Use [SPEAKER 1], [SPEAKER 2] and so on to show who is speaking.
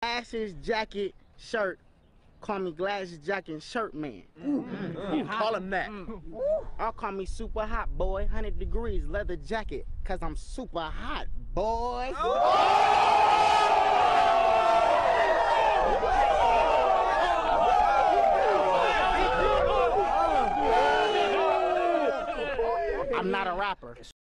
[SPEAKER 1] Glasses, jacket, shirt. Call me glasses, jacket, and shirt man.
[SPEAKER 2] Call him that.
[SPEAKER 1] I'll call me super hot boy, 100 degrees, leather jacket, cause I'm super hot, boy. I'm not a rapper.